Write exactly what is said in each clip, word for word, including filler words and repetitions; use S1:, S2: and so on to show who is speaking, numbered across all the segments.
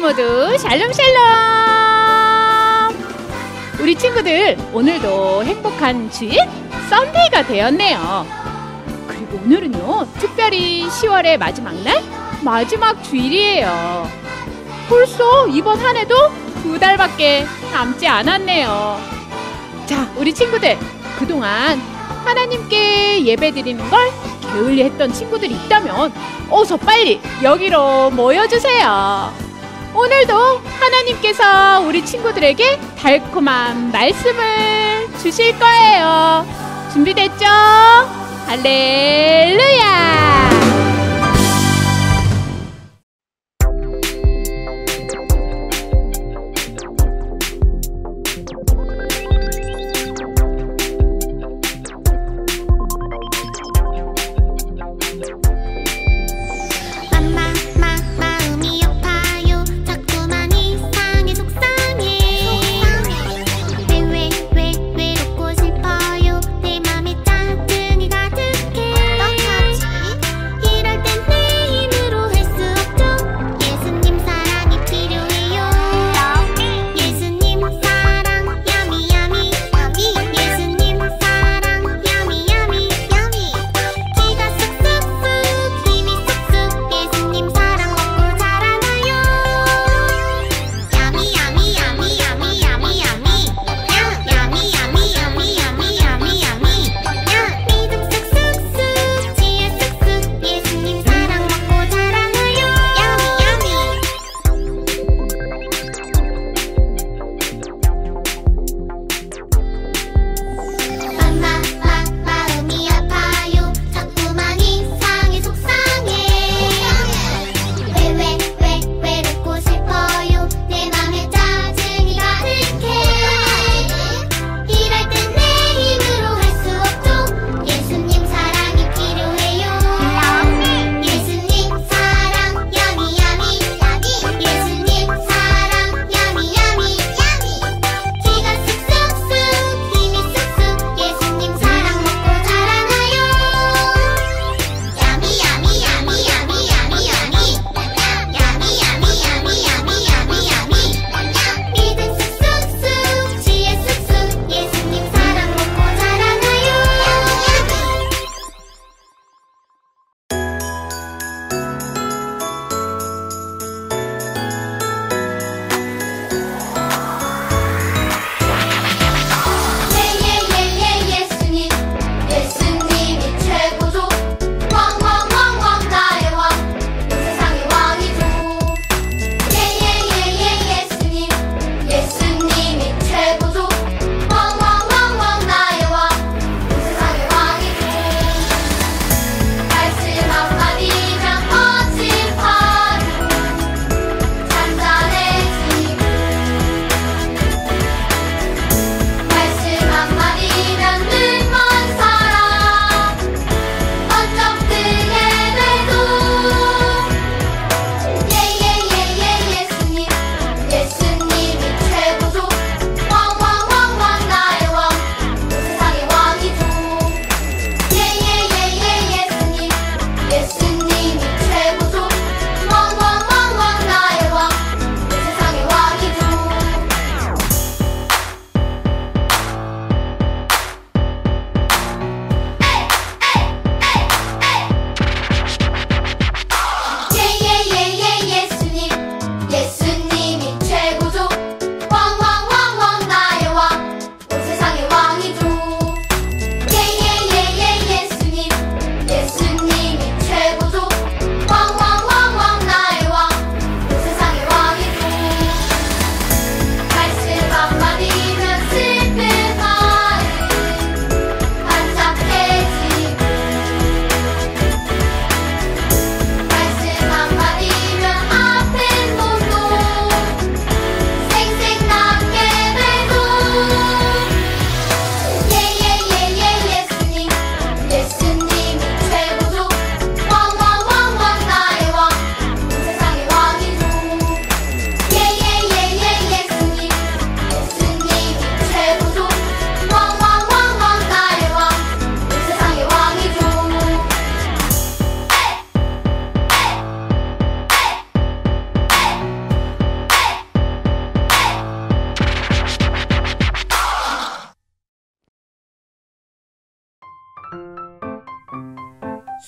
S1: 모두 샬롬 샬롬. 우리 친구들 오늘도 행복한 주일 썬데이가 되었네요. 그리고 오늘은요 특별히 시월의 마지막 날 마지막 주일이에요. 벌써 이번 한 해도 두 달밖에 남지 않았네요. 자, 우리 친구들 그동안 하나님께 예배 드리는 걸 게을리 했던 친구들이 있다면 어서 빨리 여기로 모여주세요. 오늘도 하나님께서 우리 친구들에게 달콤한 말씀을 주실 거예요. 준비됐죠? 할렐루야!
S2: 이런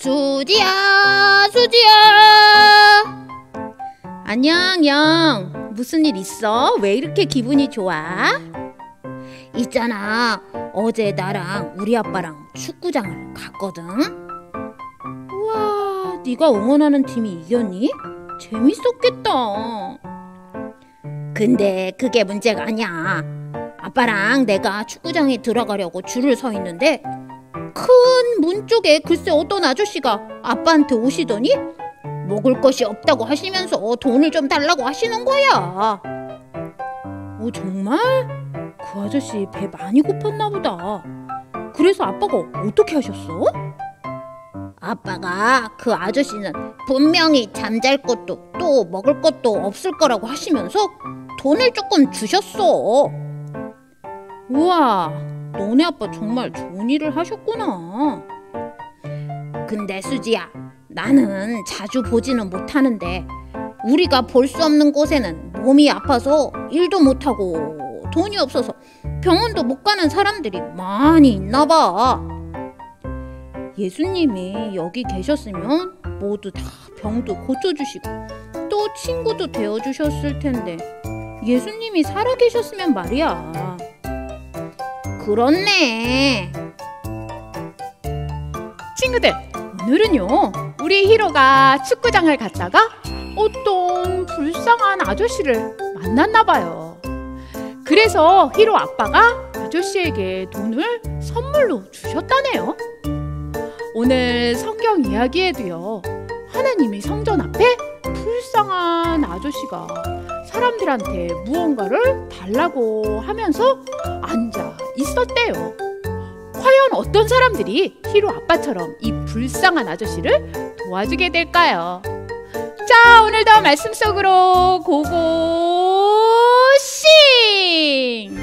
S2: 수지야, 수지야. 안녕, 영. 무슨 일 있어? 왜 이렇게 기분이 좋아? 있잖아, 어제 나랑 우리 아빠랑 축구장을 갔거든. 우와, 네가 응원하는 팀이 이겼니? 재밌었겠다. 근데 그게 문제가 아니야. 아빠랑 내가 축구장에 들어가려고 줄을 서 있는데 큰 문 쪽에 글쎄 어떤 아저씨가 아빠한테 오시더니 먹을 것이 없다고 하시면서 돈을 좀 달라고 하시는 거야. 어, 정말? 그 아저씨 배 많이 고팠나 보다. 그래서 아빠가 어떻게 하셨어? 아빠가 그 아저씨는 분명히 잠잘 것도 또 먹을 것도 없을 거라고 하시면서 돈을 조금 주셨어. 우와, 너네 아빠 정말 좋은 일을 하셨구나. 근데 수지야, 나는 자주 보지는 못하는데 우리가 볼 수 없는 곳에는 몸이 아파서 일도 못하고 돈이 없어서 병원도 못 가는 사람들이 많이 있나 봐. 예수님이 여기 계셨으면 모두 다 병도 고쳐주시고 또 친구도 되어주셨을 텐데 예수님이 살아계셨으면 말이야. 그렇네.
S1: 친구들, 오늘은요 우리 히로가 축구장을 갔다가 어떤 불쌍한 아저씨를 만났나봐요. 그래서 히로 아빠가 아저씨에게 돈을 선물로 주셨다네요. 오늘 성경 이야기에도요, 하나님이 성전 앞에 불쌍한 아저씨가 사람들한테 무언가를 달라고 하면서 앉아 있었대요. 과연 어떤 사람들이 히로 아빠처럼 이 불쌍한 아저씨를 도와주게 될까요? 자, 오늘도 말씀 속으로 고고싱!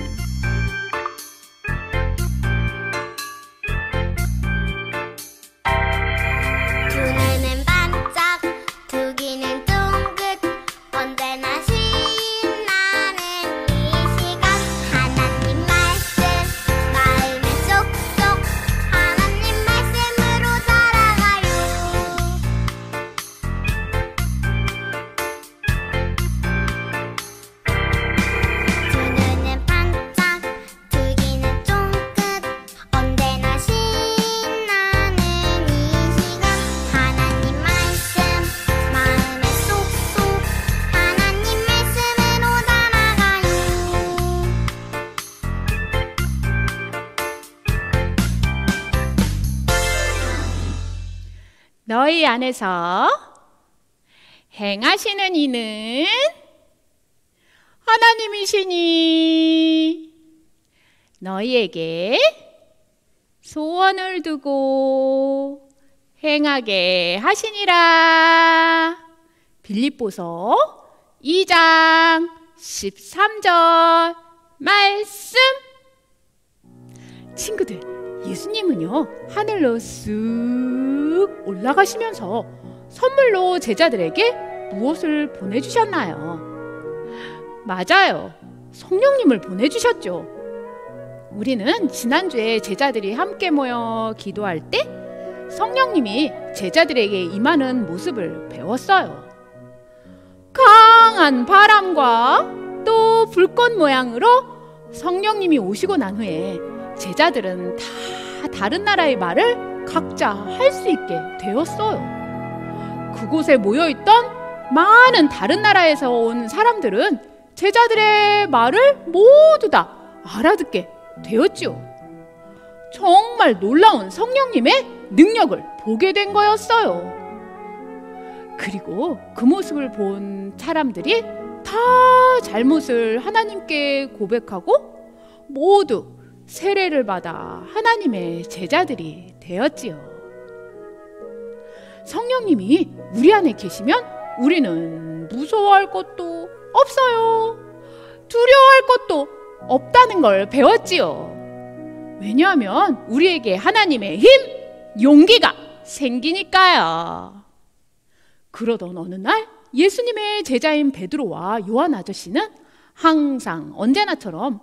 S1: 너희 안에서 행하시는 이는 하나님이시니 너희에게 소원을 두고 행하게 하시니라. 빌립보서 이 장 십삼 절 말씀. 친구들, 예수님은요 하늘로 쓱 올라가시면서 선물로 제자들에게 무엇을 보내주셨나요? 맞아요, 성령님을 보내주셨죠. 우리는 지난주에 제자들이 함께 모여 기도할 때 성령님이 제자들에게 임하는 모습을 배웠어요. 강한 바람과 또 불꽃 모양으로 성령님이 오시고 난 후에 제자들은 다 다른 나라의 말을 각자 할 수 있게 되었어요. 그곳에 모여있던 많은 다른 나라에서 온 사람들은 제자들의 말을 모두 다 알아듣게 되었죠. 정말 놀라운 성령님의 능력을 보게 된 거였어요. 그리고 그 모습을 본 사람들이 다 잘못을 하나님께 고백하고 모두 세례를 받아 하나님의 제자들이 되었지요. 성령님이 우리 안에 계시면 우리는 무서워할 것도 없어요. 두려워할 것도 없다는 걸 배웠지요. 왜냐하면 우리에게 하나님의 힘, 용기가 생기니까요. 그러던 어느 날 예수님의 제자인 베드로와 요한 아저씨는 항상 언제나처럼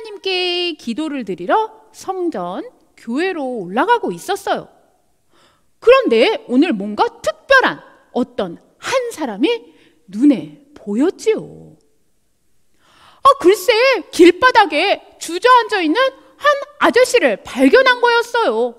S1: 하나님께 기도를 드리러 성전, 교회로 올라가고 있었어요. 그런데 오늘 뭔가 특별한 어떤 한 사람이 눈에 보였지요. 아, 글쎄 길바닥에 주저앉아 있는 한 아저씨를 발견한 거였어요.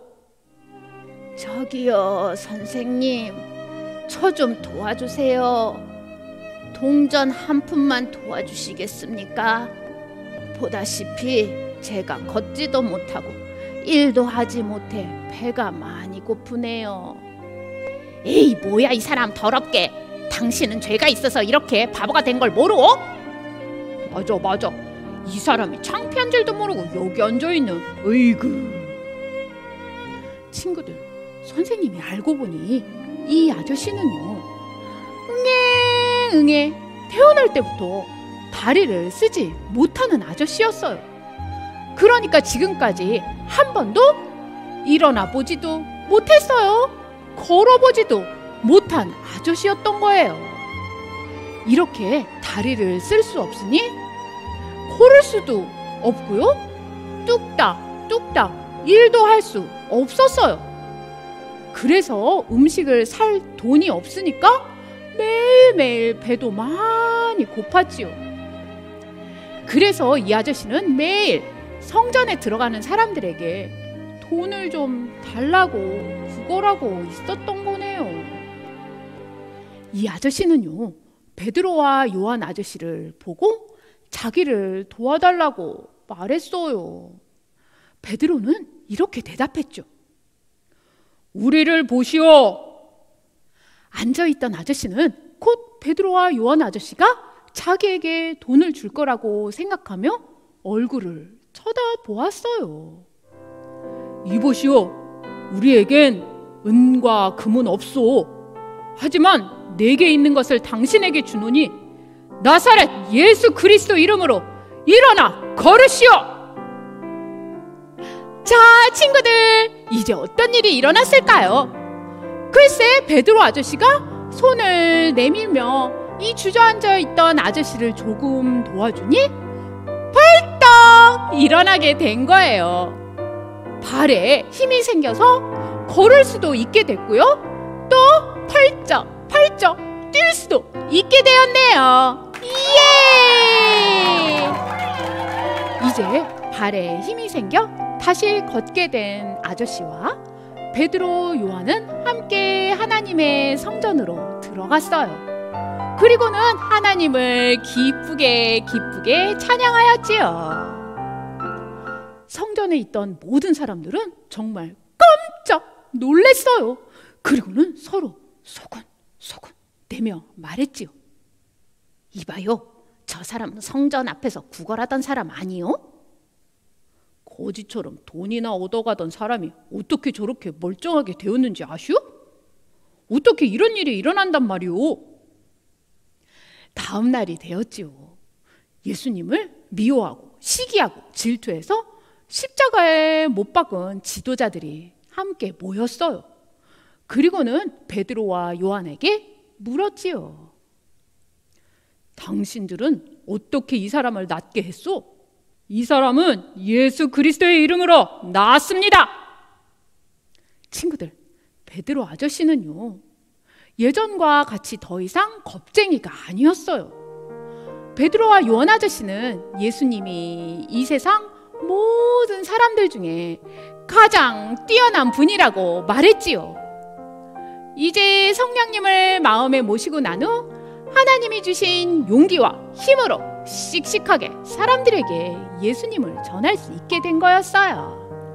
S2: 저기요, 선생님, 저 좀 도와주세요. 동전 한 푼만 도와주시겠습니까? 보다시피 제가 걷지도 못하고 일도 하지 못해 배가 많이 고프네요. 에이, 뭐야 이 사람 더럽게. 당신은 죄가 있어서 이렇게 바보가 된 걸 모르고?
S1: 맞아 맞아, 이 사람이 창피한 줄도 모르고 여기 앉아있는. 으이구. 친구들, 선생님이 알고 보니 이 아저씨는요, 응애 응애 태어날 때부터 다리를 쓰지 못하는 아저씨였어요. 그러니까 지금까지 한 번도 일어나 보지도 못했어요. 걸어보지도 못한 아저씨였던 거예요. 이렇게 다리를 쓸 수 없으니 걸을 수도 없고요, 뚝딱 뚝딱 일도 할 수 없었어요. 그래서 음식을 살 돈이 없으니까 매일매일 배도 많이 고팠지요. 그래서 이 아저씨는 매일 성전에 들어가는 사람들에게 돈을 좀 달라고 구걸하고 있었던 거네요. 이 아저씨는요, 베드로와 요한 아저씨를 보고 자기를 도와달라고 말했어요. 베드로는 이렇게 대답했죠. 우리를 보시오. 앉아있던 아저씨는 곧 베드로와 요한 아저씨가 자기에게 돈을 줄 거라고 생각하며 얼굴을 쳐다보았어요. 이보시오, 우리에겐 은과 금은 없소. 하지만 내게 있는 것을 당신에게 주노니 나사렛 예수 그리스도 이름으로 일어나 걸으시오. 자, 친구들, 이제 어떤 일이 일어났을까요? 글쎄, 베드로 아저씨가 손을 내밀며 이 주저앉아 있던 아저씨를 조금 도와주니 벌떡 일어나게 된 거예요. 발에 힘이 생겨서 걸을 수도 있게 됐고요, 또 펄쩍 펄쩍 뛸 수도 있게 되었네요. 예! 이제 발에 힘이 생겨 다시 걷게 된 아저씨와 베드로, 요한은 함께 하나님의 성전으로 들어갔어요. 그리고는 하나님을 기쁘게 기쁘게 찬양하였지요. 성전에 있던 모든 사람들은 정말 깜짝 놀랐어요. 그리고는 서로 소근소근 대며 말했지요. 이봐요, 저 사람은 성전 앞에서 구걸하던 사람 아니요? 거지처럼 돈이나 얻어가던 사람이 어떻게 저렇게 멀쩡하게 되었는지 아시오? 어떻게 이런 일이 일어난단 말이오? 다음 날이 되었지요. 예수님을 미워하고 시기하고 질투해서 십자가에 못 박은 지도자들이 함께 모였어요. 그리고는 베드로와 요한에게 물었지요. 당신들은 어떻게 이 사람을 낫게 했소? 이 사람은 예수 그리스도의 이름으로 나았습니다. 친구들, 베드로 아저씨는요, 예전과 같이 더 이상 겁쟁이가 아니었어요. 베드로와 요한 아저씨는 예수님이 이 세상 모든 사람들 중에 가장 뛰어난 분이라고 말했지요. 이제 성령님을 마음에 모시고 난 후 하나님이 주신 용기와 힘으로 씩씩하게 사람들에게 예수님을 전할 수 있게 된 거였어요.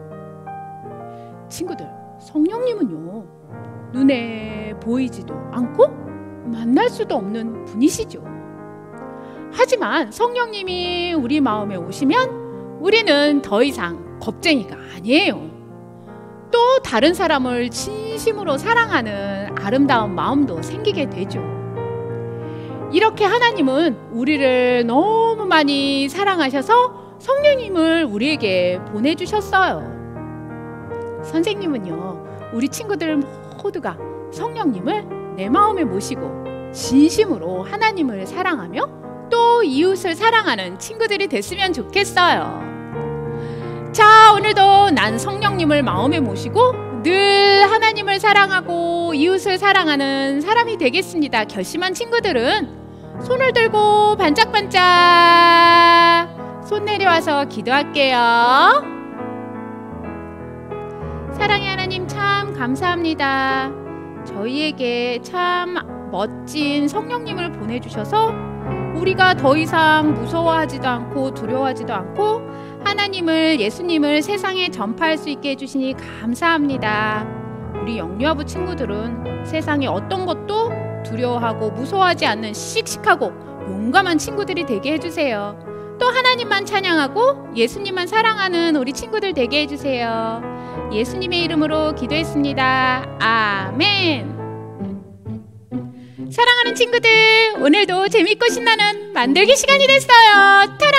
S1: 친구들, 성령님은요, 눈에 보이지도 않고 만날 수도 없는 분이시죠. 하지만 성령님이 우리 마음에 오시면 우리는 더 이상 겁쟁이가 아니에요. 또 다른 사람을 진심으로 사랑하는 아름다운 마음도 생기게 되죠. 이렇게 하나님은 우리를 너무 많이 사랑하셔서 성령님을 우리에게 보내주셨어요. 선생님은요, 우리 친구들 모두가 성령님을 내 마음에 모시고 진심으로 하나님을 사랑하며 또 이웃을 사랑하는 친구들이 됐으면 좋겠어요. 자, 오늘도 난 성령님을 마음에 모시고 늘 하나님을 사랑하고 이웃을 사랑하는 사람이 되겠습니다 결심한 친구들은 손을 들고 반짝반짝 손 내려와서 기도할게요. 사랑의 하나님 참 감사합니다. 저희에게 참 멋진 성령님을 보내주셔서 우리가 더 이상 무서워하지도 않고 두려워하지도 않고 하나님을, 예수님을 세상에 전파할 수 있게 해주시니 감사합니다. 우리 영유아부 친구들은 세상에 어떤 것도 두려워하고 무서워하지 않는 씩씩하고 용감한 친구들이 되게 해주세요. 또 하나님만 찬양하고 예수님만 사랑하는 우리 친구들 되게 해주세요. 예수님의 이름으로 기도했습니다. 아멘. 사랑하는 친구들, 오늘도 재밌고 신나는 만들기 시간이 됐어요. 타란!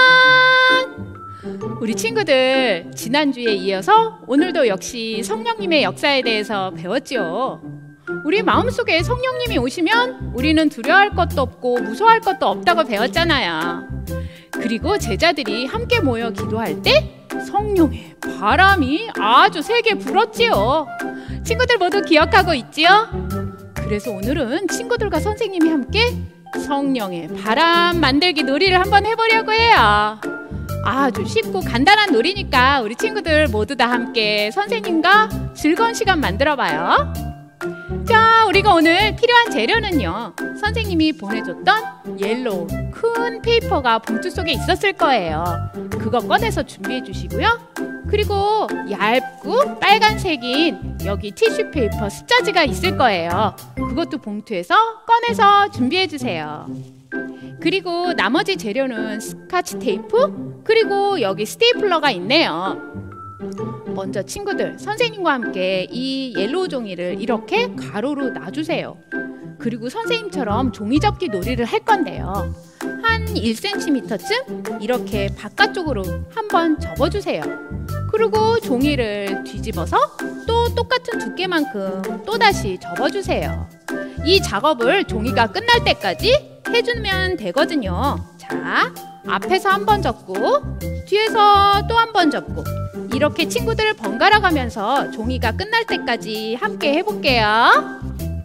S1: 우리 친구들, 지난주에 이어서 오늘도 역시 성령님의 역사에 대해서 배웠죠. 우리 마음속에 성령님이 오시면 우리는 두려워할 것도 없고 무서워할 것도 없다고 배웠잖아요. 그리고 제자들이 함께 모여 기도할 때 성령의 바람이 아주 세게 불었지요. 친구들 모두 기억하고 있지요? 그래서 오늘은 친구들과 선생님이 함께 성령의 바람 만들기 놀이를 한번 해보려고 해요. 아주 쉽고 간단한 놀이니까 우리 친구들 모두 다 함께 선생님과 즐거운 시간 만들어봐요. 자, 우리가 오늘 필요한 재료는요, 선생님이 보내줬던 옐로우 큰 페이퍼가 봉투 속에 있었을 거예요. 그거 꺼내서 준비해 주시고요. 그리고 얇고 빨간색인 여기 티슈 페이퍼 습자지가 있을 거예요. 그것도 봉투에서 꺼내서 준비해 주세요. 그리고 나머지 재료는 스카치 테이프, 그리고 여기 스테이플러가 있네요. 먼저 친구들, 선생님과 함께 이 옐로우 종이를 이렇게 가로로 놔주세요. 그리고 선생님처럼 종이 접기 놀이를 할 건데요, 한 일 센티미터쯤 이렇게 바깥쪽으로 한번 접어주세요. 그리고 종이를 뒤집어서 또 똑같은 두께만큼 또다시 접어주세요. 이 작업을 종이가 끝날 때까지 해주면 되거든요. 자, 앞에서 한 번 접고 뒤에서 또 한 번 접고 이렇게 친구들 번갈아 가면서 종이가 끝날 때까지 함께 해볼게요.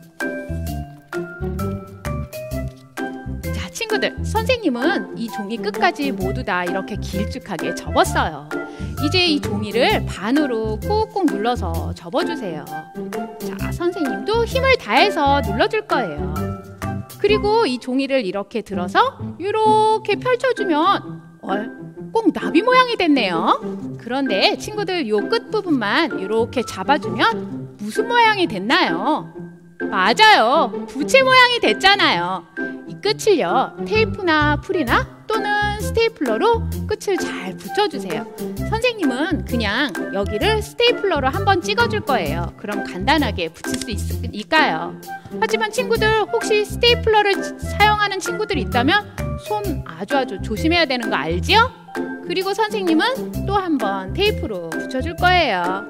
S1: 자, 친구들, 선생님은 이 종이 끝까지 모두 다 이렇게 길쭉하게 접었어요. 이제 이 종이를 반으로 꾹꾹 눌러서 접어주세요. 자, 선생님도 힘을 다해서 눌러줄 거예요. 그리고 이 종이를 이렇게 들어서 이렇게 펼쳐주면 어, 꼭 나비 모양이 됐네요. 그런데 친구들, 요 끝부분만 이렇게 잡아주면 무슨 모양이 됐나요? 맞아요, 부채 모양이 됐잖아요. 이 끝을요, 테이프나 풀이나 또는 스테이플러로 끝을 잘 붙여주세요. 선생님은 그냥 여기를 스테이플러로 한번 찍어줄 거예요. 그럼 간단하게 붙일 수 있으니까요. 하지만 친구들, 혹시 스테이플러를 사용하는 친구들이 있다면 손 아주 아주 조심해야 되는 거 알지요? 그리고 선생님은 또 한 번 테이프로 붙여줄 거예요.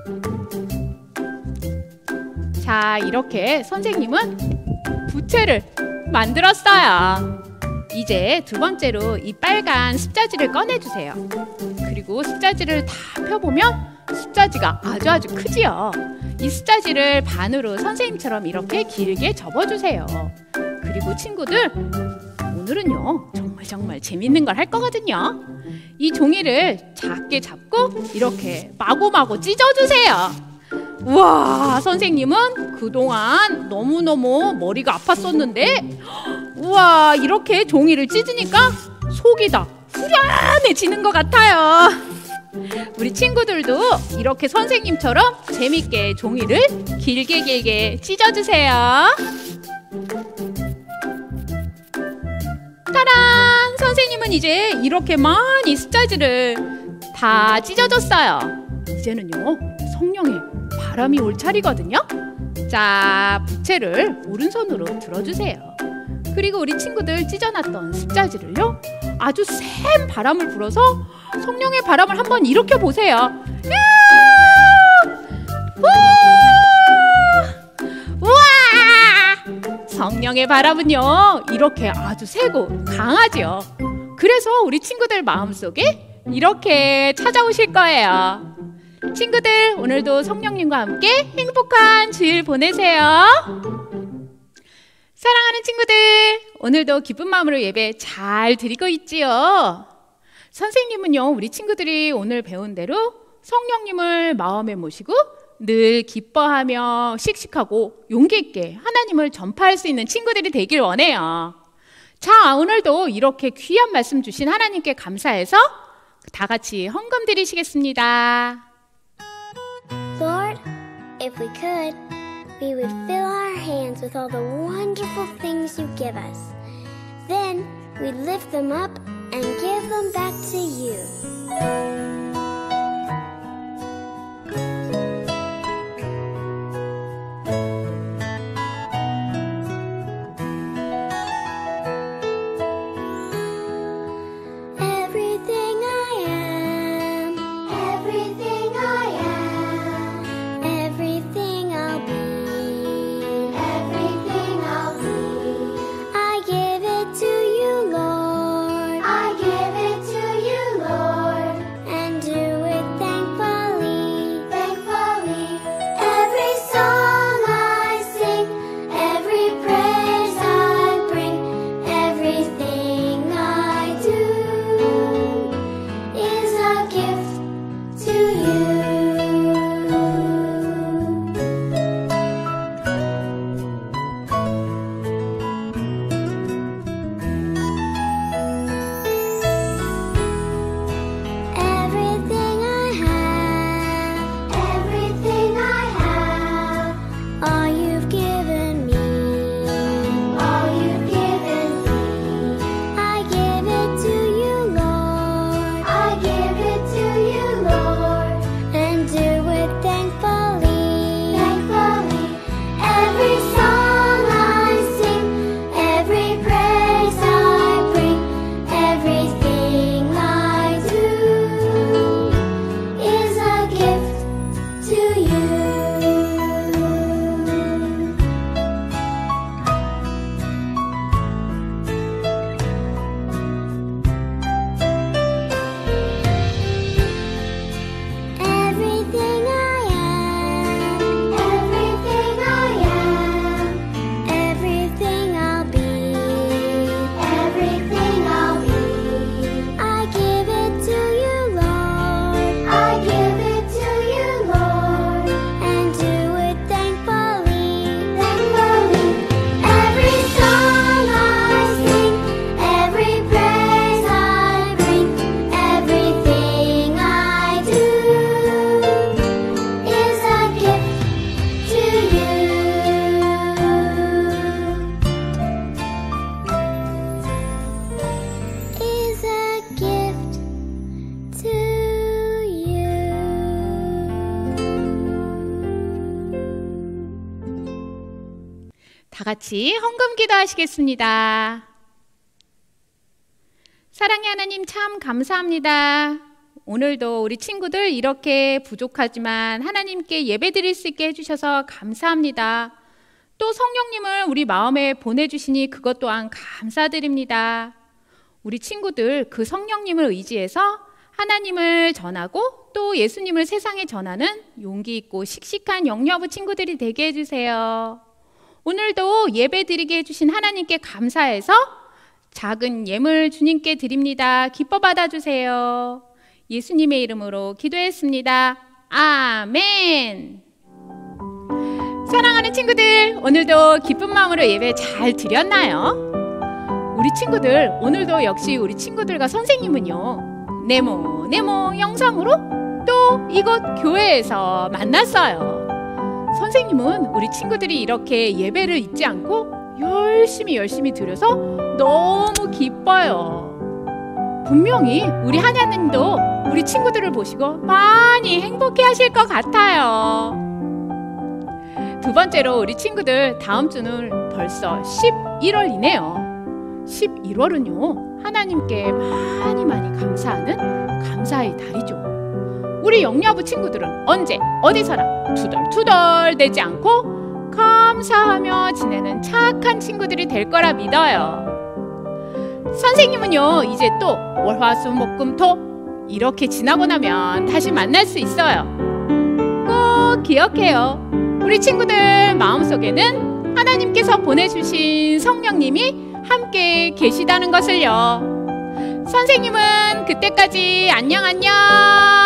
S1: 자, 이렇게 선생님은 부채를 만들었어요. 이제 두 번째로 이 빨간 습자지를 꺼내주세요. 그리고 습자지를 다 펴보면 습자지가 아주 아주 크지요. 이 습자지를 반으로 선생님처럼 이렇게 길게 접어주세요. 그리고 친구들, 오늘은요 정말 정말 재밌는 걸 할 거거든요. 이 종이를 작게 잡고 이렇게 마구마구 찢어주세요. 우와, 선생님은 그동안 너무너무 머리가 아팠었는데, 우와, 이렇게 종이를 찢으니까 속이 다 후련해지는 것 같아요. 우리 친구들도 이렇게 선생님처럼 재밌게 종이를 길게 길게 찢어주세요. 짜란! 선생님은 이제 이렇게 많이 습자지를 다 찢어줬어요. 이제는요, 성령의 바람이 올 차례거든요. 자, 부채를 오른손으로 들어주세요. 그리고 우리 친구들 찢어놨던 습자지를요, 아주 센 바람을 불어서 성령의 바람을 한번 일으켜 보세요. 우와! 성령의 바람은요, 이렇게 아주 세고 강하죠. 그래서 우리 친구들 마음속에 이렇게 찾아오실 거예요. 친구들, 오늘도 성령님과 함께 행복한 주일 보내세요. 사랑하는 친구들, 오늘도 기쁜 마음으로 예배 잘 드리고 있지요? 선생님은요, 우리 친구들이 오늘 배운 대로 성령님을 마음에 모시고 늘 기뻐하며 씩씩하고 용기 있게 하나님을 전파할 수 있는 친구들이 되길 원해요. 자, 오늘도 이렇게 귀한 말씀 주신 하나님께 감사해서 다 같이 헌금 드리시겠습니다.
S3: Lord, if we could, we would fill our hands with all the wonderful things you give us. Then we'd lift them up and give them back to you.
S1: 다 같이 헌금 기도하시겠습니다. 사랑의 하나님, 참 감사합니다. 오늘도 우리 친구들 이렇게 부족하지만 하나님께 예배드릴 수 있게 해주셔서 감사합니다. 또 성령님을 우리 마음에 보내주시니 그것 또한 감사드립니다. 우리 친구들 그 성령님을 의지해서 하나님을 전하고 또 예수님을 세상에 전하는 용기 있고 씩씩한 영여부 친구들이 되게 해주세요. 오늘도 예배 드리게 해주신 하나님께 감사해서 작은 예물 주님께 드립니다. 기뻐 받아주세요. 예수님의 이름으로 기도했습니다. 아멘. 사랑하는 친구들, 오늘도 기쁜 마음으로 예배 잘 드렸나요? 우리 친구들, 오늘도 역시 우리 친구들과 선생님은요, 네모 네모 영상으로 또 이곳 교회에서 만났어요. 선생님은 우리 친구들이 이렇게 예배를 잊지 않고 열심히 열심히 드려서 너무 기뻐요. 분명히 우리 하나님도 우리 친구들을 보시고 많이 행복해 하실 것 같아요. 두 번째로 우리 친구들 다음 주는 벌써 십일월이네요. 십일월은요 하나님께 많이 많이 감사하는 감사의 달이죠. 우리 영여부 친구들은 언제 어디서나 투덜투덜 대지 않고 감사하며 지내는 착한 친구들이 될 거라 믿어요. 선생님은요 이제 또 월화수목금토 이렇게 지나고 나면 다시 만날 수 있어요. 꼭 기억해요. 우리 친구들 마음속에는 하나님께서 보내주신 성령님이 함께 계시다는 것을요. 선생님은 그때까지 안녕 안녕.